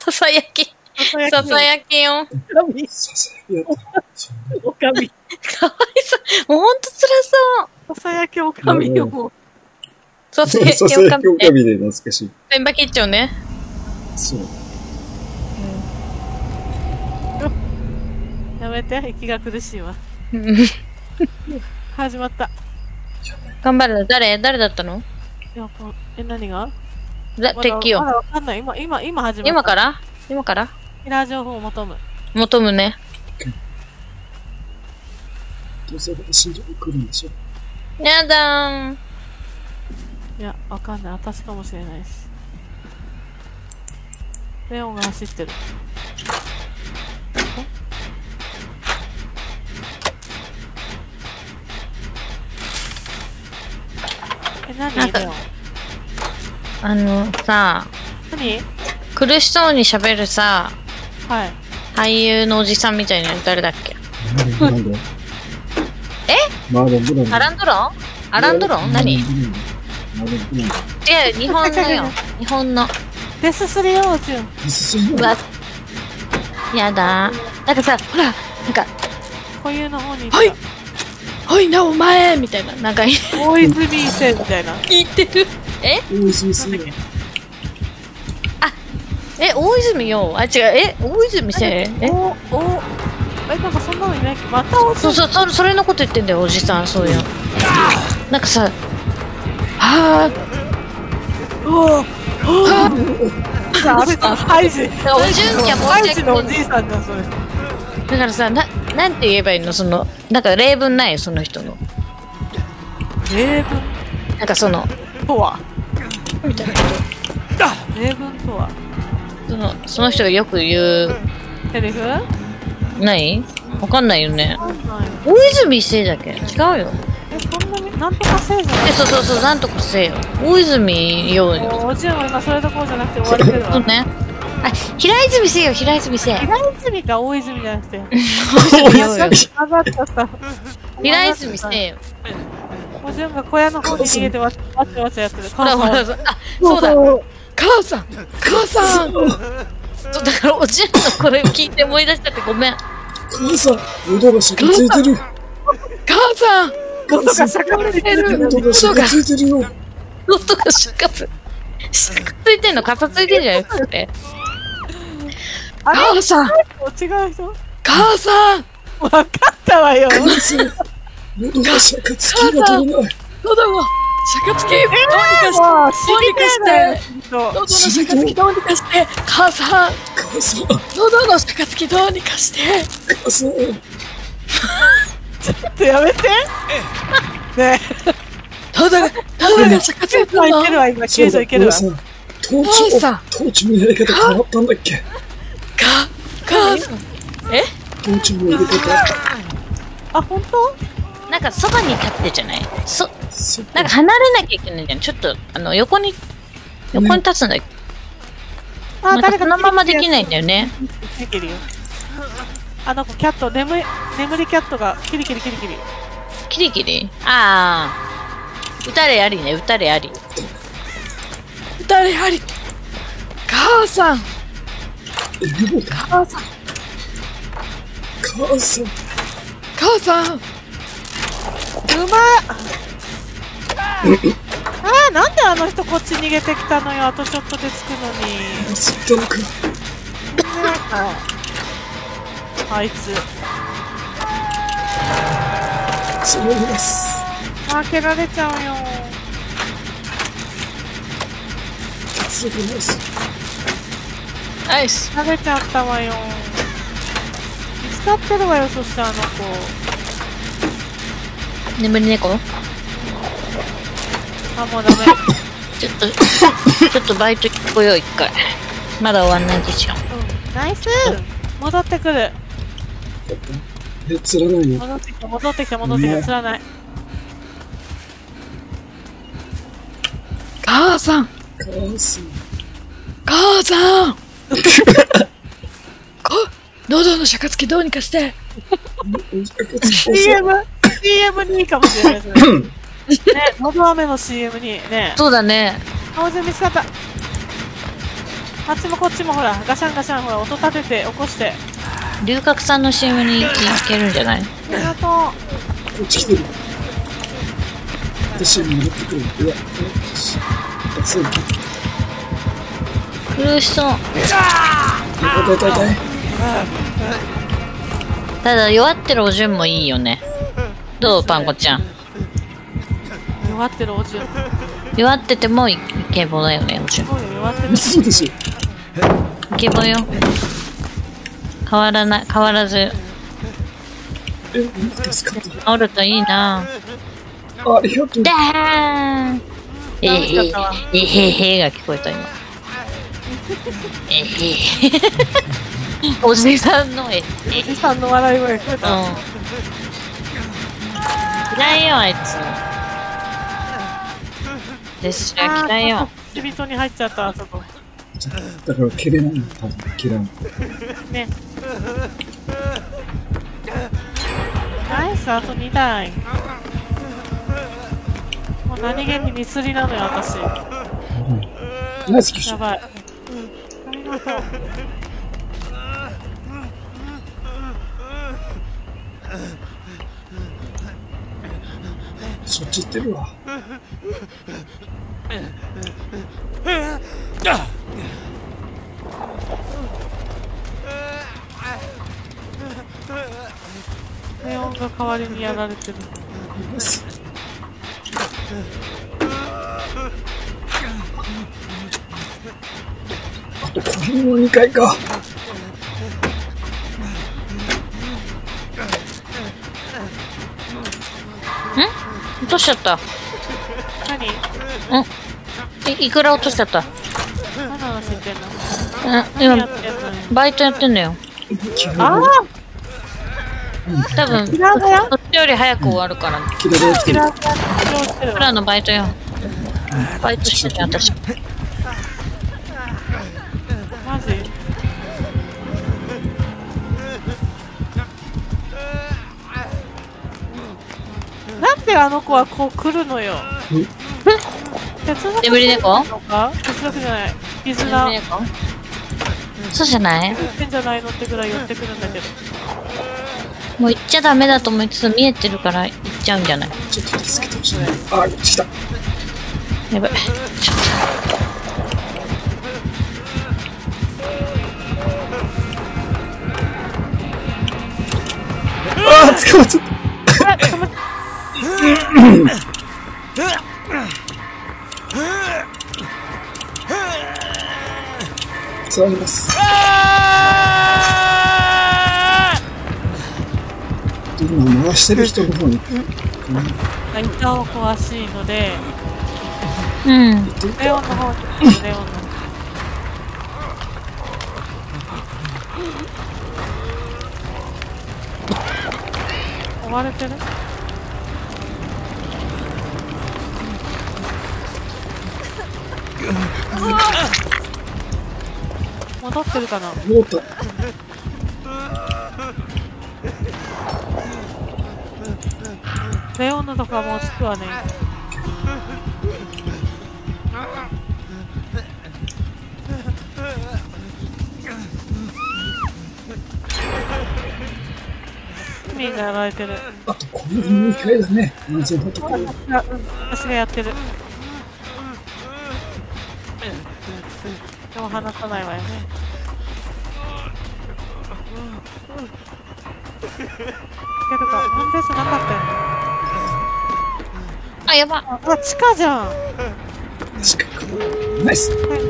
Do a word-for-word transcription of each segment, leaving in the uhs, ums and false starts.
ささやき。ささやきよ。 神。ささやき。おかみ。 かわいそう。もうほんと辛そう。 ささやきおかみよ、もう。 ささやきおかみ。 おかみで懐かしい。 ペンバキッチョンね。 そう。 やめて、息が苦しいわ。始まった。 頑張る。誰誰だったの？ いや、こえ、何が？ 敵よ。 まだわかんない。今、今、今始まった。 今から今からキラー情報を求む。 求むね。 どうせ私に来るんでしょ。 やだーん。 いや、わかんない。私かもしれないし。レオンが走ってる。え、何レオン。 あのさ、 何苦しそうに喋るさ、 はい。 俳優のおじさんみたいなの誰だっけ？ なんでえ？ マーロンブランド。 アランドロン？アランドロン？何？違う、日本のよ。日本の。 デススリーオージュン。 デススリーオージュン。 うわ。やだ。なんかさ、ほら、なんか、 固有の方に。 はいおいな、お前みたいな。なんか、 大泉せんみたいな。 聞いてる。え大泉せん。 あ、え、大泉よ。あ、違う、え、大泉せん。えお、お、え、なんかそんなのいないっけ？また大そうそう、そそれのこと言ってんだよ、おじさん、そういうの。なんかさ、はぁ、おぉ、はぁ、あれか、ハイジ。 おじゅんきゃ申しハイジのお訳ない。 じいさんだ、それ。 だからさ、な、なんて言えばいいのその、なんか例文ないよ、その人の。 例文なんかその、 とはみたいなこ例文とはと。その、その人がよく言う、 セリフないわかんないよね。 わかんない。 大泉聖だっけ違うよ。 え、そんなに、なんとかせいじゃないえ、そうそうそう、なんとかせえよ。大泉洋よ。 おじいも今それどころじゃなくて終われてるわ。 そうね。あ、平泉せえよ、平泉せえ。 平泉か大泉じゃなくて。 大泉洋よ。 上がっちゃった。 平泉せえよ。 おじゅんが小屋の方に逃げてわちわちわちやってる。 ほらほら、あ、そうだ。母さん母さんそう、だからおじゅんのこれを聞いて思い出しちゃってごめん。 母さん、喉がしゃかついてる。 母さん喉がしゃかついてる。 喉がしゃかついてるよ。 喉がしゃかつ、しゃかついてんの、かさついてんじゃないですかね。母さん違う人母さんわかったわよ。 母さん、喉がしゃかつきが取れない。 喉がしゃかつき、どうにかして、 もうどうにかして、 そう喉のしゃかつきどうにかして、母さん母さん、 喉のしゃかつきどうにかして。 母さん。 ちょっとやめて。ねえ。 喉が、喉がしゃかついてるの。 いけるわ、今、救助いけるわ。 統治、統治のやり方変わったんだっけ？ か、母さん。え？ 統治のやり方。 あ、本当？ なんかそばに立ってじゃない？そ、なんか離れなきゃいけないんじゃん。ちょっと、あの、横に、横に立つんだけど。 あ、誰かそのままできないんだよね。 できるよ。あの子、キャット、眠り、眠りキャットが、キリキリキリキリ。 キリキリ？ああ。撃たれありね、撃たれあり。撃たれあり。母さん。母さん。 母さん。 母さん。 うまっ。ああ、なんであの人こっち逃げてきたのよ。あとちょっとで着くのに。 焦ったのか。 あいつ。 そうです。 負けられちゃうよ。 そうです。 ナイス。 食べちゃったわよ。見つかってるわよ、そしてあの子。 眠り猫？ あ、もうダメ。 ちょっと、ちょっとバイト来よう、一回。まだ終わんないでしょ。 うん、ナイス。戻ってくる。 え、釣らないよ。 戻ってきた、戻ってきた、戻ってきた、釣らない。 母さん。 母さん。 母さん。こ、喉のしゃかつきどうにかして。 シーエム、シーエム にいいかもしれないですね。ね、のど飴の シーエム にね。 そうだね。 青汁見つかった。 あっちもこっちもほら、ガシャンガシャン、ほら、音立てて、起こして。 龍角さんの シーエム に行けるんじゃない？ ありがとう。 こっち来てる。私に戻ってくる。いや、そうか。 苦しそう。 痛い痛い痛い痛い。 ただ弱ってるおじゅんもいいよね。どうパンコちゃん。 弱ってるおじゅん。 弱っててもイケボだよね、おじゅん。 そうよ、弱ってる。 そうですよ。 イケボよ。変わらない、変わらず。 え、助かった。 治るといいな。 ありがとう。 ダーンえへへ、えへへが聞こえた今。えへへ。おじさんのえへへ。 おじさんの笑い声聞こえた。 うん。嫌いよ、あいつ。ですら嫌いよ。 死人に入っちゃった、あそこ。 だから蹴れないの、多分蹴らん。 ね。ナイス、あとにだい。もう何気にミスりなのよ、私。 ナイスキッシュ。 やばい。ありがとう。 そっち行ってるわ。 レオンが代わりにやられてる。 あとこれもにかいか。 落としちゃった。 何？ うんい、いくら落としちゃった。 何の話してんの？ うん、今バイトやってんだよ。 ああ多分そっちより早く終わるから。 キララ来てる。 プラのバイトよ。バイトしてる私。 マジ？なんであの子はこう来るのよ。 眠り猫？ 哲学じゃない。絆。 そうじゃない？ 言ってんじゃないのってぐらい寄ってくるんだけど。 もう行っちゃダメだと思いつつ見えてるから行っちゃうんじゃない？ ちょっと助けてほしい。あ、こっち来た。 やばい。ちょっあー、捕まっちゃった。座ります。今回してる人の方に。 板を詳しいので、 うん。 レオンの方にレオンの。追われてる？戻ってるかな？ 戻った。 レオンのとかもうつくわね。ミンがやられてる。 あとこのにかいだね。安全なところ。 私がやってる。でも離さないわよね。けどか、なんですなかったよね。 あ、やば。 あ、地下じゃん。 近く。ナイス。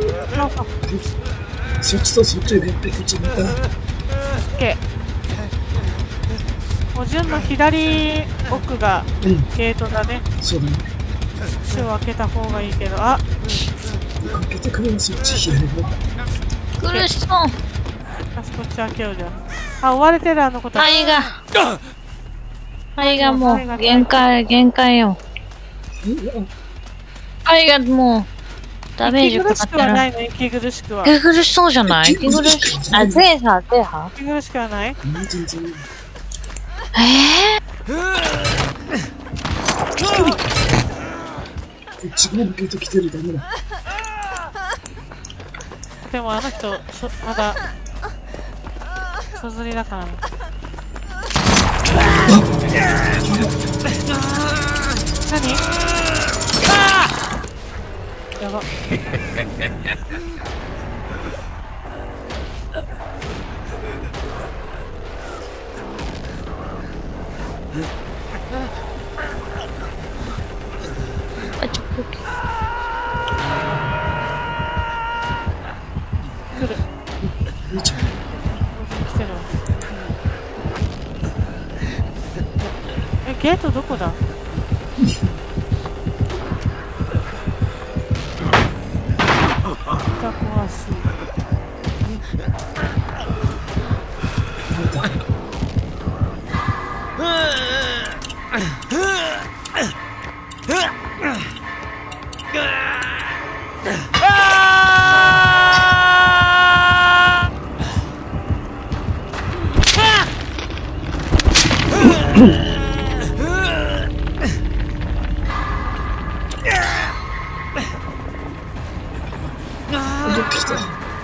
そっちとそっちで出口見た。 オッケー。お順の左奥がゲートだね。 そうだね。 口を開けた方がいいけど、あ。 開けてくれよ、そっち左側。 苦しそう。 あ、こっち開けようじゃん。あ、追われてるあの子たち。 肺が。肺がもう限界、限界よ。肺がもうダメージかかってる。 息苦しくはないの、息苦しくは。 息苦しそうじゃない？息苦しい。あ、ゼーハ、ゼーハ。 息苦しくはない？ 全然。 えぇ、ー、こっち側のゲート来てる、ダメだ。 でもあの人そまだそずりだからね。何？やば。 あ、ちょっと。 来る。来てるわ。え、ゲートどこだ？タコ足。 戻ってきた。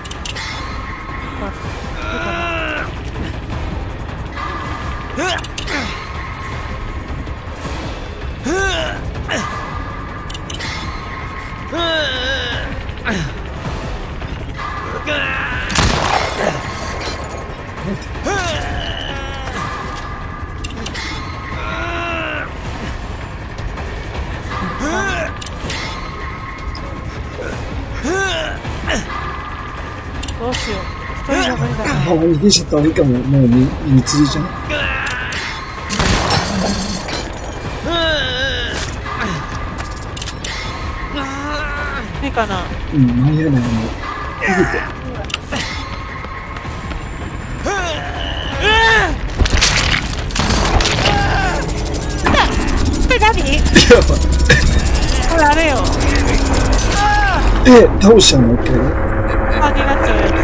どうしよう。一人じゃ無理だな。 あ、逃げちゃったらいいかも。もうみ、みつりじゃん。 いいかな。 うん、間に合わない。もう。逃げて。 え、何？これあれよ。 え、倒しちゃうの？ OK？ パンになっちゃうやつ。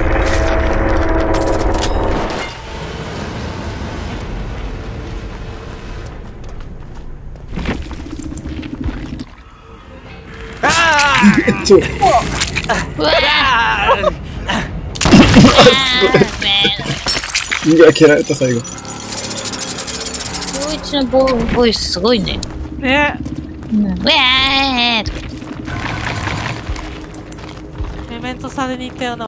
ちょ、 うわー身が蹴られた最後。 陽一のボボイスすごいね。 ね。 うん、うわーとかメメントされに行ったような。